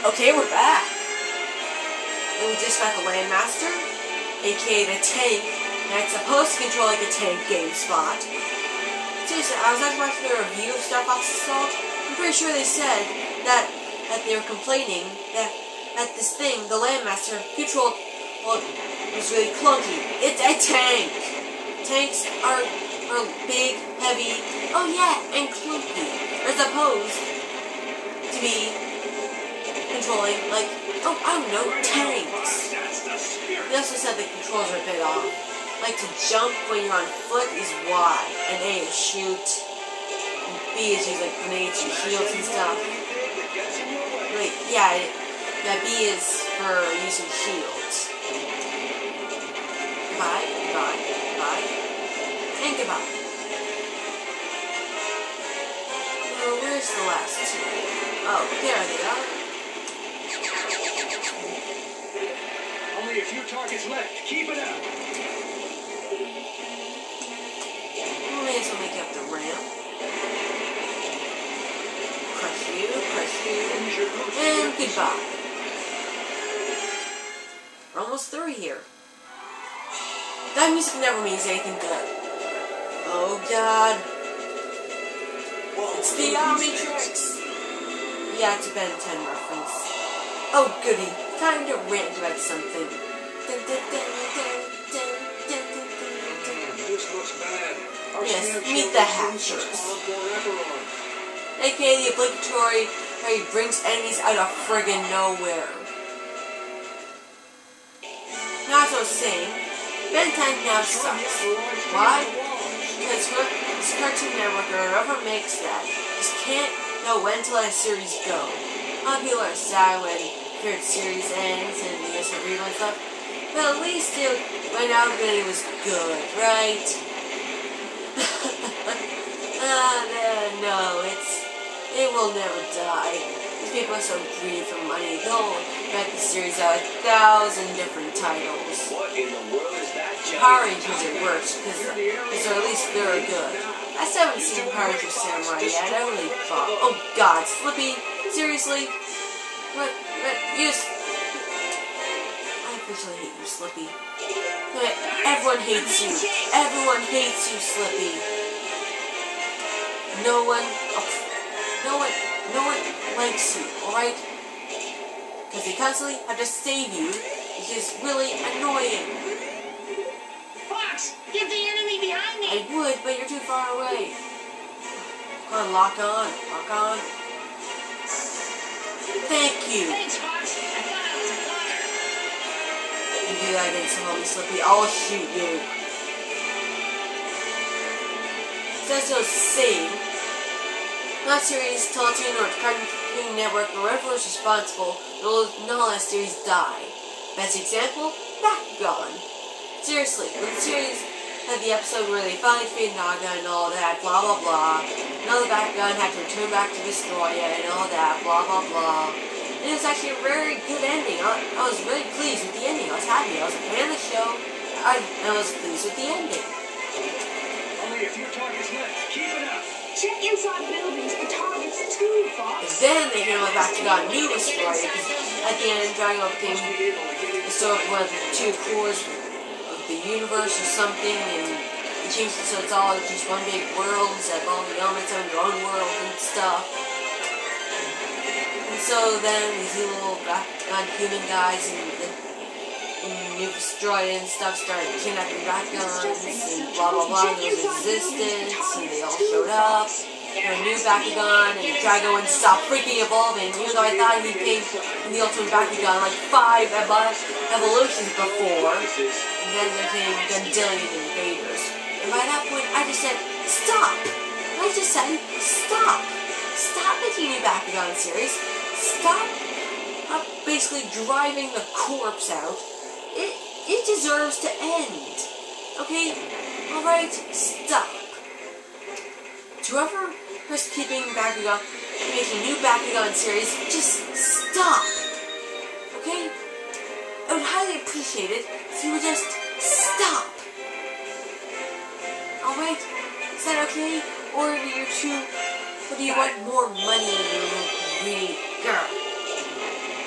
Okay, we're back. And we just got the Landmaster, aka the tank, that's supposed to control like a tank game spot. Seriously, I was actually watching a review of Star Fox Assault. I'm pretty sure they said that they were complaining that this thing, the Landmaster, control, well, was really clunky. It's a tank. Tanks are big, heavy, oh yeah, and clunky. As opposed to be controlling, like, oh, I don't know, tanks. They also said the controls are a bit off. Like, to jump when you're on foot is Y, and A is shoot, and B is use, like, grenades and shields and stuff. Wait, yeah, B is for using shields. Goodbye, goodbye, goodbye, and goodbye. Well, where's the last two? Oh, there they are. Only a few targets left. Keep it up. We may as well make up the ramp. Crush you, and goodbye. We're almost through here. That music never means anything good. Oh god. It's the Omnitrix. Yeah, it's a Ben 10 reference. Oh goody, time to rant about something. This looks bad. Yes, meet the Hatchers. AKA the obligatory how he brings enemies out of friggin' nowhere. Now, as I was saying, Ben 10 now sucks. Why? Because this Cartoon Network or whoever makes that just can't know when to let a series go. A lot of people are sad when favorite series ends and you get some rerun stuff, but at least it went out when it was good, right? No, it will never die. These people are so greedy for money, they'll make the series out 1,000 different titles. What in the world is that? Power Rangers it works, because at least they're good. I still haven't seen Power Rangers Samurai yet, I really thought. Oh god, Slippy, seriously? What, I officially hate you, Slippy. Everyone hates you. Everyone hates you, Slippy. No one likes you, alright? Because they constantly have to save you, which is really annoying. Fox, get the enemy behind me! I would, but you're too far away. Come on, lock on. Thank you. Thanks, Fox. I thought I was a goner. You do that again, so Slippy, I'll shoot you. So that's just saying, not series, Teletoon, or Cartoon Network, or whoever is responsible, will not let series die. Best example, Bakugan. Seriously, when the series had the episode where they finally defeated Naga and all that, blah blah blah, now the Bakugan had to return back to destroy it and all that, blah blah blah. And it was actually a very good ending. I was really pleased with the ending. I was happy. I was a fan of the show. I was pleased with the ending. Only a few targets left. Keep it up. Check inside buildings for targets too, Fox. And then they came back to God New Destroyer, because at the end, Dragon Ball became the sort of one of the two cores of the universe or something, and they changed it so it's all just one big world instead of all the elements on their own world and stuff. And so then these little non-human guys and New Destroyer and stuff started kidnapping Bakugans and blah blah blah. There was resistance and they all showed up. And a new Bakugan and Drago wouldn't stop freaking evolving, even though I thought he came in the Ultimate Bakugan like 5 evolutions before. And then there came Gundillion invaders. And by that point I just said, stop! I just said, stop! Stop making new Bakugan series. Stop basically driving the corpse out. It deserves to end. Okay? Alright? Stop. To whoever is keeping Bakugan, making new Bakugan series, just stop. Okay? I would highly appreciate it if you would just stop. Alright? Is that okay? Or do you want more money, you greedy girl?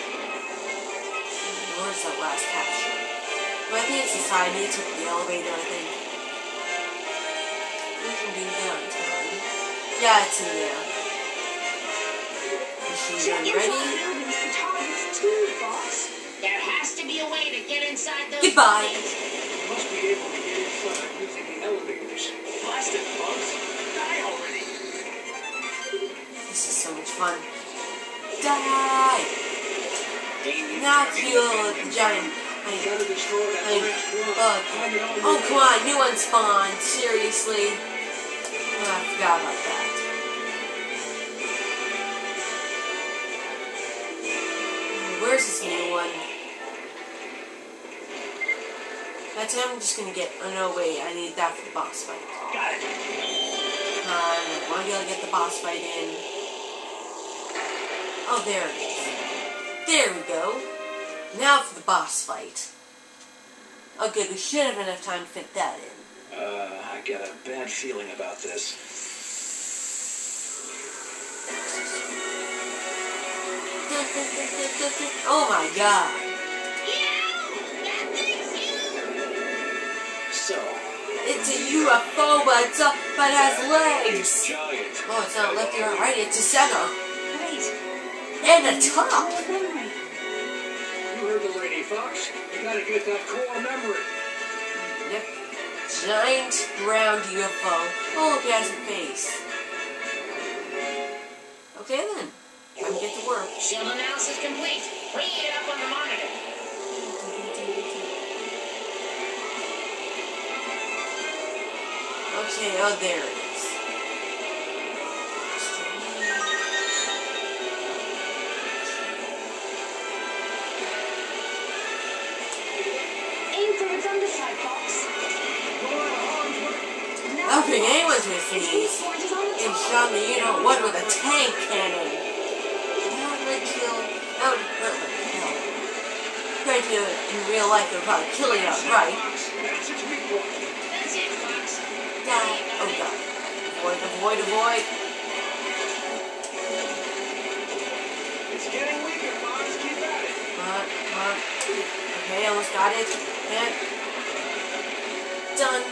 that's that last capture. But I think it's the side. I need to take the elevator, I think. Mission being done. Yeah, it's in there. Machine Check gun inside ready. buildings for targets too, Fox. There has to be a way to get inside those Goodbye. buildings. You must be able to get inside using the elevators. Plastic bugs, die already. This is so much fun. Die! Not you, giant. Gotta destroy that last one. Bug. Find it all Oh, come on, new one spawned. Seriously? Oh, I forgot about that. Where's this new one? That time I'm just gonna get. Oh no, wait, I need that for the boss fight. Got it. I want to be able to get the boss fight in. Oh, there it is. There we go. Now for the boss fight. Oh, good, we should have enough time to fit that in. I got a bad feeling about this. Oh my god. That thing's huge. So, It's a UFO, but it has legs. giant. Oh, it's not left or right, it's a center. Wait. And a top. Core memory. You heard the lady, Fox. You gotta get that core memory. Yep. Giant round UFO. Oh, look, it has a face. Okay then. Time to get to work. Shield analysis complete. Bringing it up on the monitor. Okay, oh, there it is. Aim for its underside, Fox. I don't think anyone's with Its me. weak point is on the It top. shot me, you know what, with a tank cannon. That would kill. That would hurt like hell. Compared to in real life, it would probably kill you outright. That's its weak point. That's it, Fox. Die. Oh god. Avoid, avoid, avoid. It's getting weaker, Fox. Keep at it. Come on. Okay, almost got it. And done.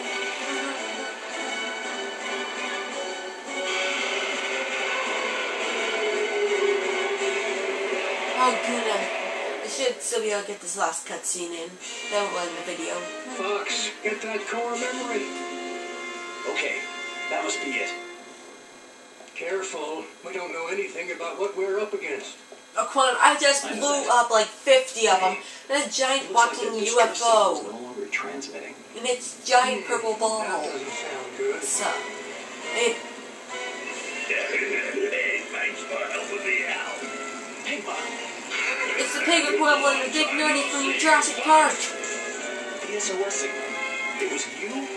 Oh goodness. I should still be able to get this last cutscene in. That will end the video. Fox, get that core memory. Okay, that must be it. Careful. We don't know anything about what we're up against. Oh, come on. I just blew up like 50 of them. And a giant walking UFO. No longer transmitting. And it's giant purple ball. That doesn't sound good. So, it. Hey, thanks for helping me out. Hey, Mom. It's the pig equivalent of Dick Nerdy from Jurassic Park. The SOS signal. It was you?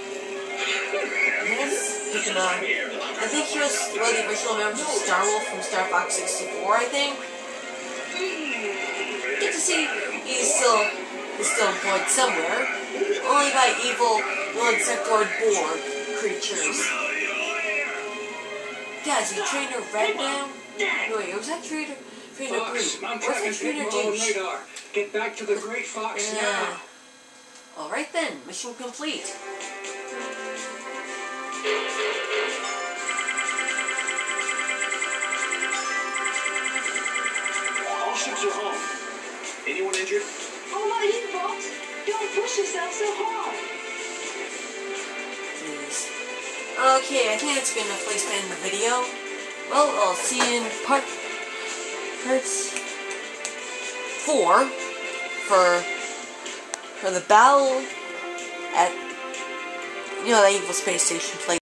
Yes, you can, I think he was one of the original members of Star Wolf from Star Fox 64, I think. Get to see he's still employed somewhere, only by evil insectoid Borg creatures. Yeah, is he Trainer Red now? No, wait, was that Trainer Green? Fox, I'm Or was trying that to Trainer get on Douche? radar. Get back to the Great Fox Yeah. now. Alright then, mission complete. All ships are home. Anyone injured? Oh, not you, Fox. Don't push yourself so hard. Please. Okay, I think that's a good enough place to end the video. Well, I'll see you in parts 4 for the battle at, that evil space station place.